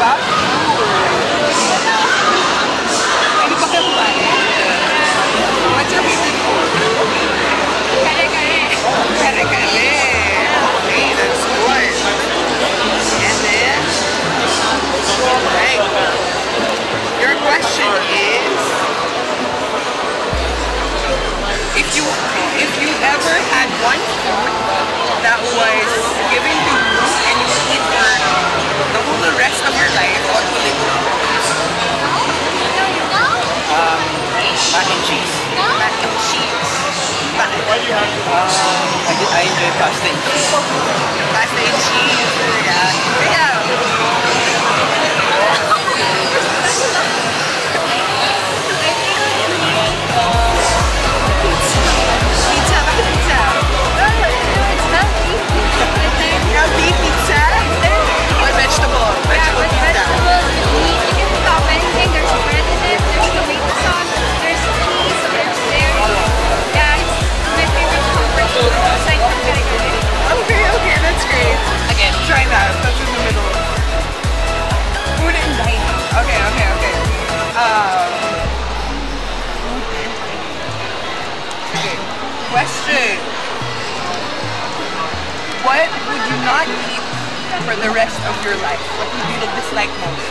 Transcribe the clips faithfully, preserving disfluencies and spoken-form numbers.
about food. Pwede ba kayo kumain? What's your favorite food? Kare-kare. Kare-kare. Okay, that's good. And then, right. Your question is, if you if you ever had one food that was given to you and you would eat for the whole rest of your life, what would it be? Um, mac and cheese. Mac and cheese. Why do you have to? Um, I, did, I enjoy pasta and cheese. Pasta and cheese. Yeah. Yeah. Pizza. Bakit pizza? Healthy pizza? Or vegetable? Vegetable pizza. Okay, okay, that's great. Again, try that. That's in the middle. Food and dining. Okay, okay, okay. Um, okay. Question. What would you not eat for the rest of your life? What would you dislike most?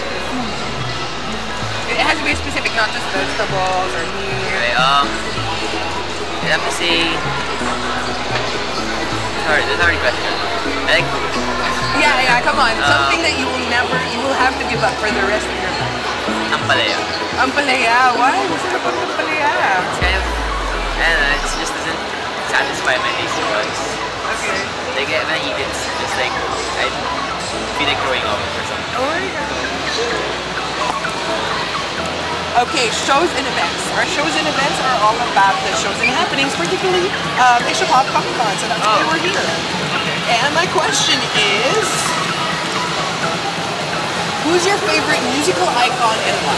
It has to be specific, not just vegetables or meat. Okay, um, I have to say, sorry, that's already question. I like food. Yeah, yeah, come on. Um, Something that you will never, you will have to give up for the rest of your life. Ampalaya. Ampalaya. Why? Masarap ang ampalaya. It's kind of, I don't know, it just doesn't satisfy my taste buds. Okay. Like, when I eat it, it's just like, I feel like throwing up or something. Oh my god. Okay, shows and events. Our shows and events are all about the shows and happenings, particularly um, Asia Pop Comic Con, so that's why Oh. we're here. And my question is, who's your favorite musical icon and why?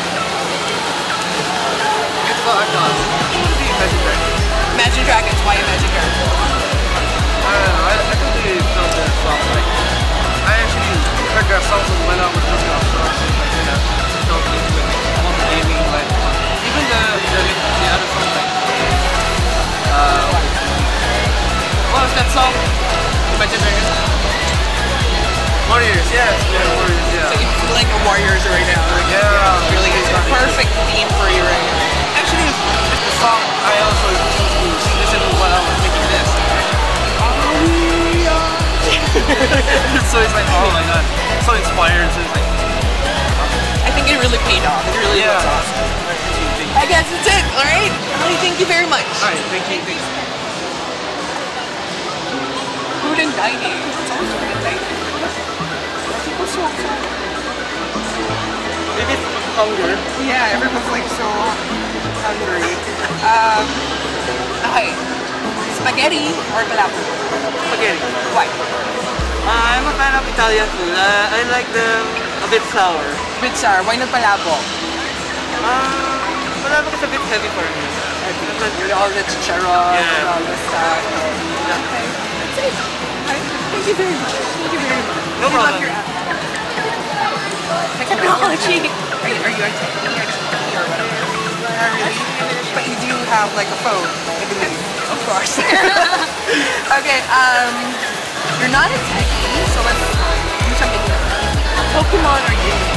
Musical icons. Imagine Dragons. Imagine Dragons. Why Imagine Dragons? I don't know, I, I completely felt their songs. Like, I actually heard their songs when I was looking up, so I was like, you know, felt into it. All the gaming, like, even the, the, the other songs, like, uh, what was that song? Imagine Dragons? Warriors, yes, yeah, Warriors, yeah. So you feel like a Warriors right now. Like, Yeah, really is a perfect theme for you right now. Actually, it's the song I also used to listen to while I was making this. So it's like, oh my god, so inspired. So it's like, I think it really paid off. It really yeah. was awesome. I guess that's it, alright? Alright, thank you very much. Alright, thank you. Thank you. Food and dining. It's always food and dining. People so excited. Maybe it's hunger. Yeah, everyone's like so hungry. Um, okay. Spaghetti or palabok? Spaghetti. Why? Uh, I'm a fan of Italian food. Uh, I like them a bit sour. Bit sour. Why not palabok? Uh, Palabok is a bit heavy for me. I think. With all the chicharron Yeah. and all the stuff. Okay. That's it. Okay. Thank you very much. Thank you very much. No I problem. love your app. Technology. Are you, are you on T V or whatever? Not really. But you do have like a phone, I believe. Of course. Okay, um, you're not a techie, so let's do something different. Pokemon or Yu-Gi-Oh?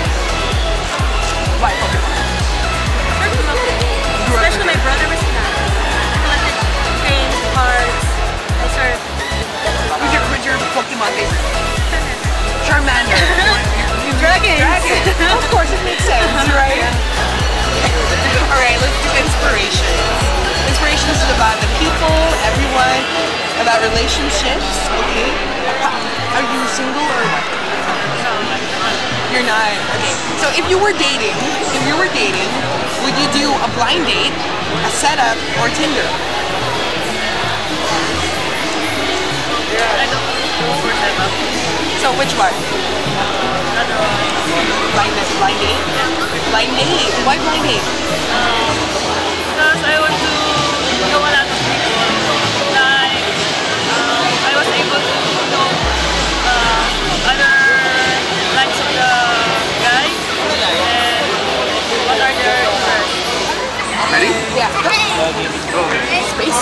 Why Pokemon? Especially my brother was that. I collected games, cards. I started. Who's your, who's your Pokemon favorite? Charmander. Dragons. Dragon. Of course, it makes sense, right? Alright, let's do inspirations. Inspirations is about the people, everyone, about relationships, okay? Are you single or what? You're not. Okay. So if you were dating, if you were dating, would you do a blind date, a setup, or Tinder? I don't know for setup. So which one? Blind, blind date? Blind date. Why blind date? Because I want to know a lot of people. Like, um, I was able to know uh, other likes of the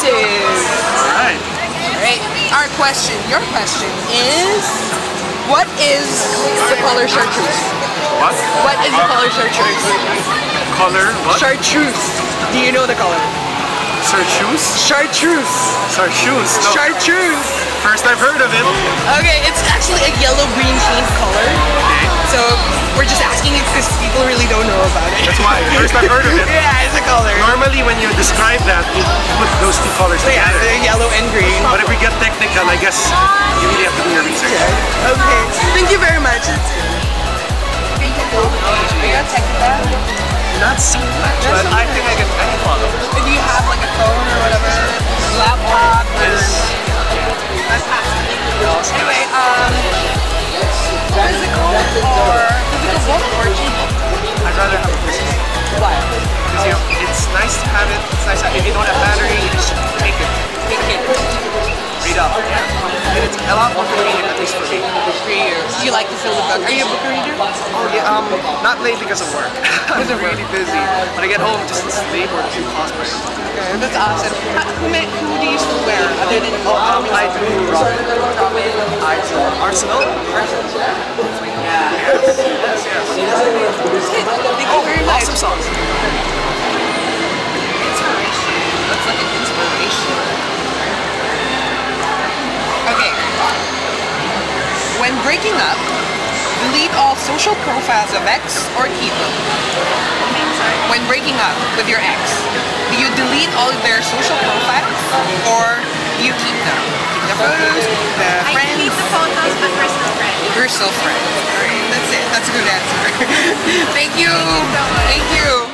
expensive. Alright. Alright, our question, your question is, what is the color chartreuse? What? What is the color chartreuse? Color? What? Chartreuse. Do you know the color? Chartreuse? Chartreuse. Chartreuse? No. Chartreuse. First I've heard of it. Okay, it's actually a yellow-green paint color. Okay. So we're just asking it because people really don't know about it. That's why. First I've heard of it. Yeah, it's a color. Normally when you describe that, you put those two colors So yeah, together. the yellow and green. But if we get technical, I guess you really have to do your research. Okay, thank you very much. Thank you. Are you technical? Not so much, but I think I can, I can follow. Do you have like a phone or whatever? Laptop? Yes. Fantastic. Anyway, um, physical or physical book or e-book? I'd rather have a physical. Why? Because you know, it's nice to have it. It's nice to have, if you don't have battery, you just take it. Take it. Read up. And it's a lot more convenient, at least for me. For you. Do you like to fill the book? Are you a book reader? Oh, yeah, um, not lately because of work. I'm really busy. When I get home, just sleep or do cosplay. Okay, that's awesome. How, who, may, who do you still wear other than Oh, um, I do Robin. I do Arsenal. Arsenal? Yeah. Yes, yes, yes. Thank you very much. Awesome songs. Inspiration. That's like an inspiration. Okay. When breaking up, delete all social profiles of ex or keep them. When breaking up with your ex, do you delete all of their social profiles or do you keep them? Keep the photos, keep the I friends? delete the photos, but we're still friends. We're still friends. Alright, that's it. That's a good answer. Thank you. Thank you so much. Thank you.